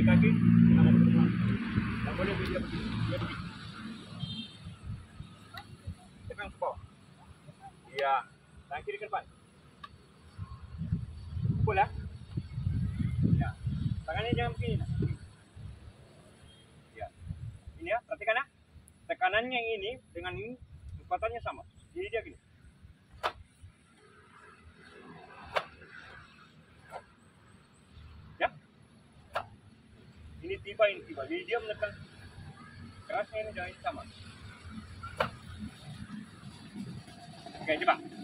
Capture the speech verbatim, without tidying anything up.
Tarik kaki, tangan ke depan. Tak boleh dia begini. Dia begini. Tekan ke bawah. Ya. Tangan kiri ke depan. Pukul lah. Ya. Tangannya jangan begini. Nak. Ya. Ini ya, perhatikan ya. Tekanannya yang ini dengan ini kekuatannya sama. Jadi dia gini. Ya. Ini tiba, ini tiba. Jadi dia menekan kerasnya ini jangan sama. Oke, coba.